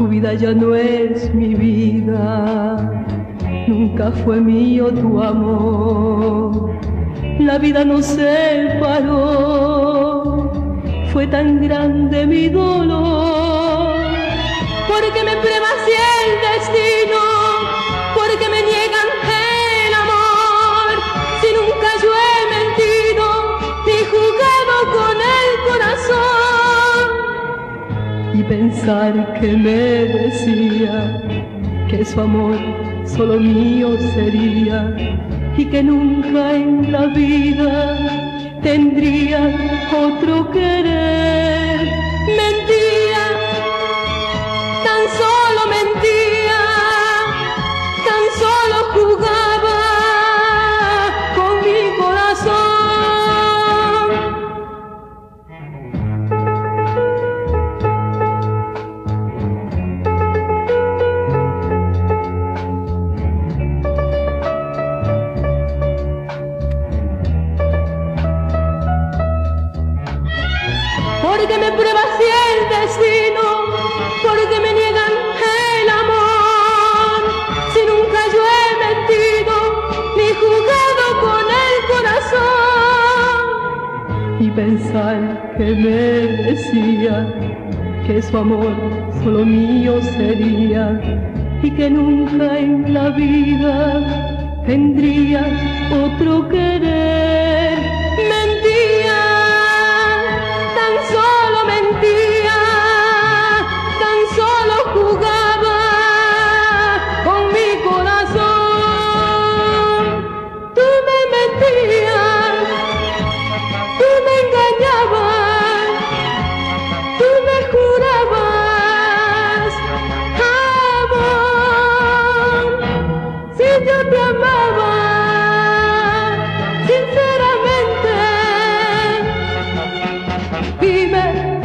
Tu vida ya no es mi vida, nunca fue mío tu amor. La vida nos separó, fue tan grande mi dolor. Porque me prueba así el destino, porque me niegan el amor. Si nunca yo he mentido ni jugado con el corazón. Y pensar que me decía que su amor solo mío sería y que nunca en la vida tendría otro querer. Mentía, tan solo mentía, tan solo jugaba con mi corazón. Porque me prueba así el destino, porque me niegan el amor. Si nunca yo he mentido ni jugado con el corazón. Y pensar que me decía que su amor solo mío sería y que nunca en la vida tendría otro querer. Mentía, tan solo mentía, tan solo jugaba con mi corazón. Tú me mentías, tú me engañabas, tú me jurabas amor. Si yo te amaba sinceramente, dime